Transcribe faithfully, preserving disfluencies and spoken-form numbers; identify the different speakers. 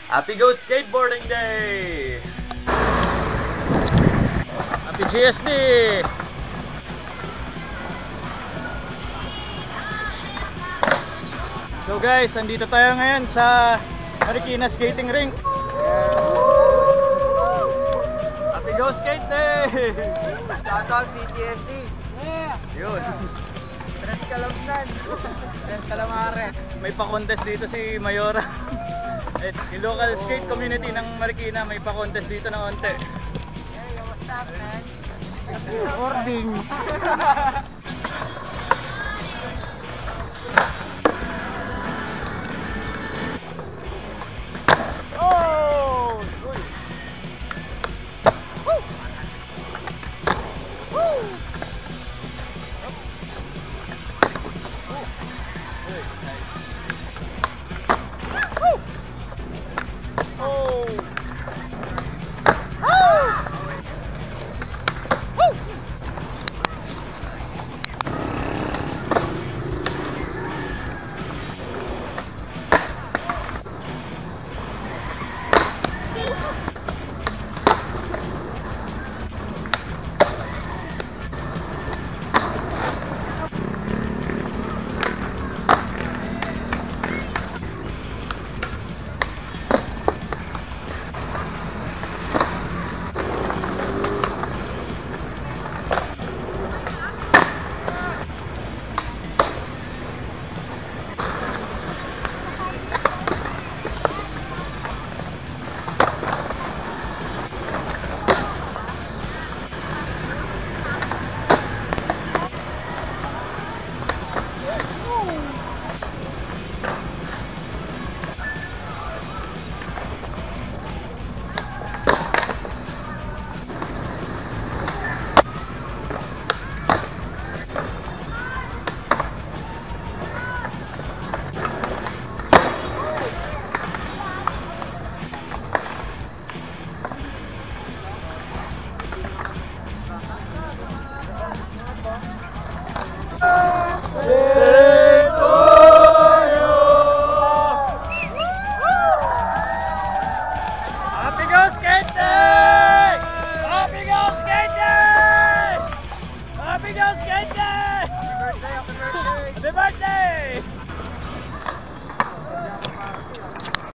Speaker 1: Happy Go Skateboarding Day! Happy G S D! So guys, andito tayo ngayon sa Marikina Skating Rink. Happy Go Skate Day!
Speaker 2: Shoutout C G S D.
Speaker 1: Yeah! Yun.
Speaker 2: Tres kalamnan. Tres kalamare.
Speaker 1: May pa-contest dito si Mayora. Eh, yung local skate community ng Marikina may pa-contest dito ng onte.
Speaker 2: Hey, what's up, man? Boarding.